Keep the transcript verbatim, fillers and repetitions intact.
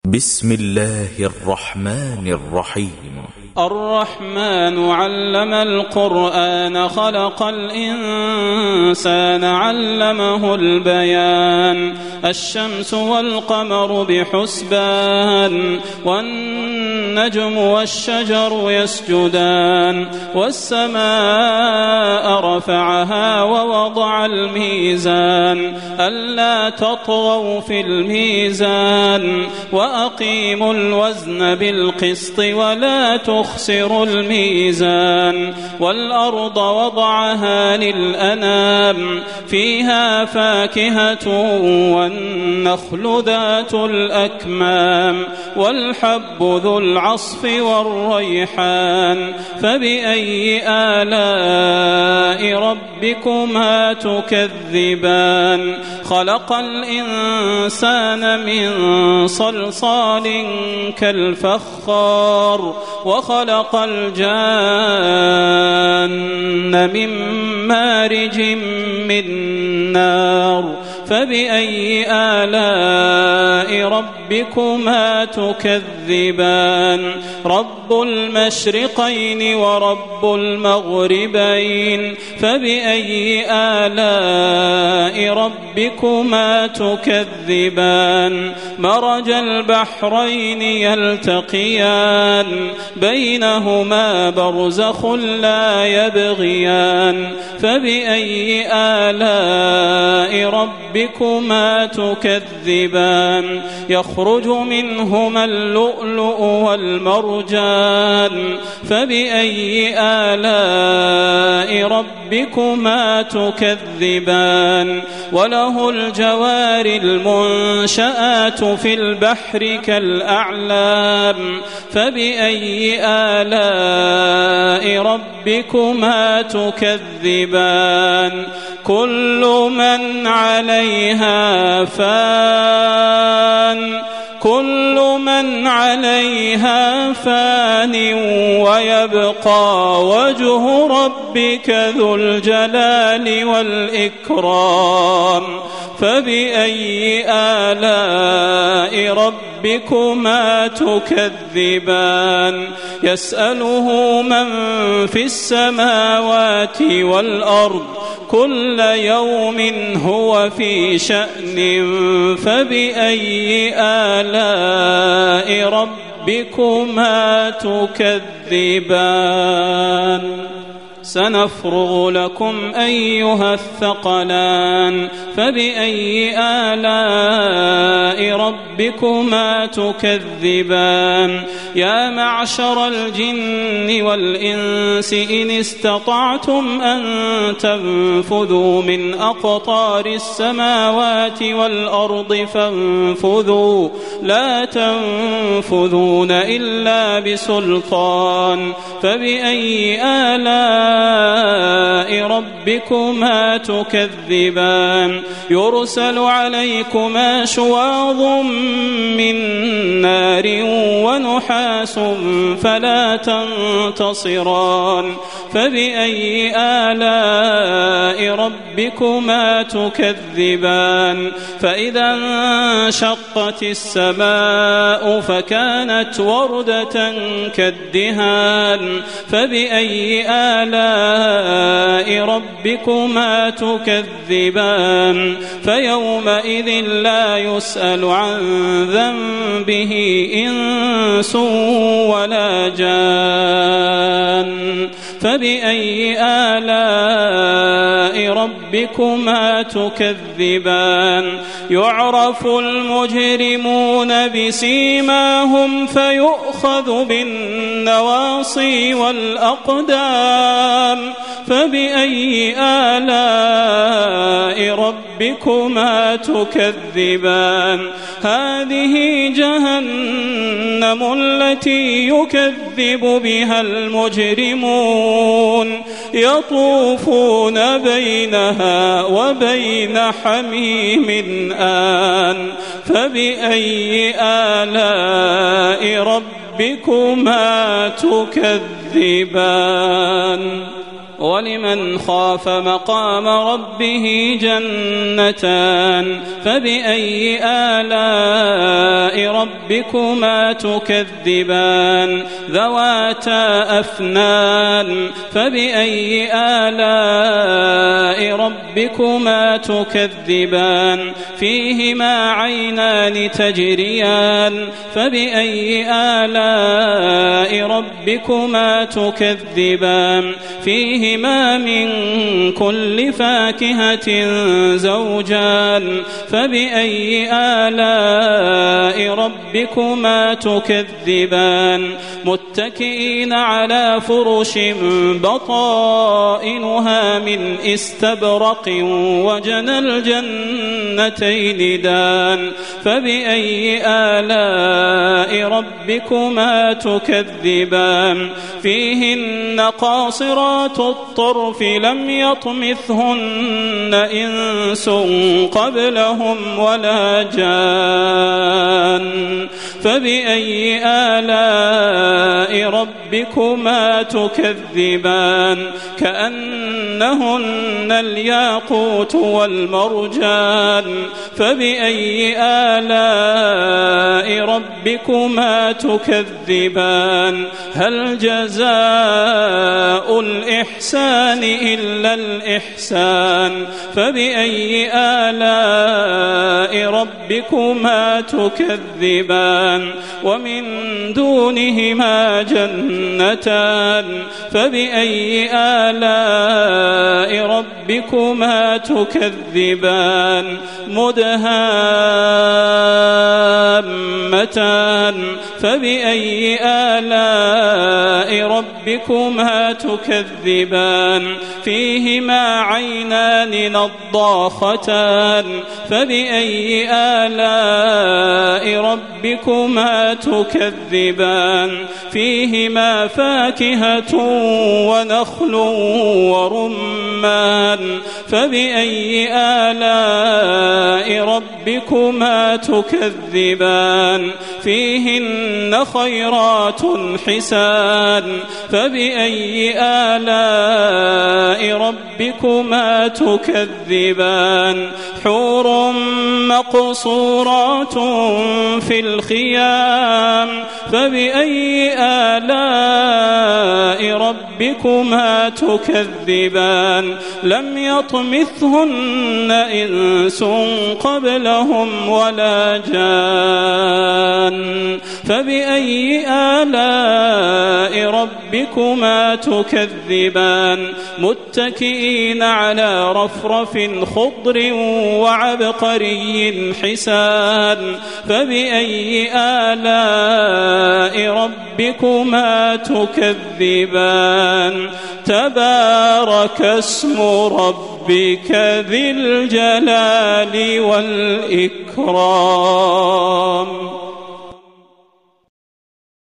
بسم الله الرحمن الرحيم. الرحمن علم القرآن خلق الإنسان علمه البيان. الشمس والقمر بحسبان والنجم والشجر يسجدان والسماء رفعها ووضع الميزان ألا تطغوا في الميزان وأقيموا الوزن بالقسط ولا تخسروا الميزان. والأرض وضعها للأنام فيها فاكهة والنخل ذات الأكمام والحب ذو العصف والريحان. فبأي آلاء ربكما تكذبان؟ خلق الإنسان من صلصال كالفخار وخلق الجان من مارج من نار. فبأي آلاء ربكما تكذبان؟ رب المشرقين ورب المغربين. فبأي آلاء ربكما تكذبان؟ مرج البحرين يلتقيان بينهما برزخ لا يبغيان. فبأي آلاء ربكما تكذبان؟ يخرج منهما اللؤلؤ والمرجان. فبأي آلاء ربكما تكذبان؟ وله الجوار المنشآت في البحر كالأعلام. فبأي آلاء ربكما تكذبان؟ كل من عليها فان كل من عليها فان ويبقى وجه ربك ذو الجلال والإكرام. فبأي آلاء ربكما تكذبان؟ يسأله من في السماوات والأرض كل يوم هو في شأن. فبأي آلاء ربكما تكذبان؟ سنفرغ لكم أيها الثقلان. فبأي آلاء ربكما تكذبان؟ يا معشر الجن والإنس إن استطعتم أن تنفذوا من أقطار السماوات والأرض فانفذوا لا تنفذون إلا بسلطان. فبأي آلاء ربكما تكذبان؟ يرسل عليكما شواظ من نار ونحاس فلا تنتصران. فبأي آلاء ربكما تكذبان؟ فإذا انشقت السماء فكانت وردة كالدهان. فبأي آلاء ربكما تكذبان؟ فيومئذ لا يسأل عن ذنبه إنس ولا جان. فبأي آلاء ربكما تكذبان؟ يعرف المجرمون بسيماهم فيؤخذ بالنواصي والأقدام. فبأي آلاء ربكما تكذبان؟ هذه جهنم التي يكذب بها المجرمون يطوفون بينها وبين حميم آن. فبأي آلاء ربكما تكذبان؟ ولمن خاف مقام ربه جنتان فبأي آلاء ربكما تكذبان ذواتا أفنان فبأي آلاء ربكما تكذبان فيهما عينان تجريان فبأي آلاء ربكما تكذبان فيهما من كل فاكهة زوجان فبأي آلاء ربكما تكذبان متكئين على فرش بطائنها من استبرق وجنى الجنتين دان فبأي آلاء ربكما تكذبان فيهن قاصرات الطرف لم يطمثهن إنس قبلهم ولا جان فبأي آلاء ربكما تكذبان كأنهن الياقوت والمرجان فبأي آلاء ربكما تكذبان هل جزاء الإحسان إلا الإحسان فبأي آلاء ربكما تكذبان ومن دونهما جنتان فبأي آلاء ربكما تكذبان مدهامتان فبأي آلاء ربكما تكذبان فيهما عينان نضاختان فبأي آلاء ربكما تكذبان فيهما فاكهة ونخل ورمان فبأي آلاء ربكما تكذبان فيهن خيرات حسان فبأي آلاء ربكما تكذبان حور مقصورات في الخيام فبأي آلاء ربكما تكذبان لم يطمثهن إنس قبلهم ولا جان فبأي آلاء ربكما تكذبان متكئين على رفرف خضر وعبقري حسان فبأي آلاء ربكما تكذبان تبارك اسم ربك ذي الجلال والإكرام.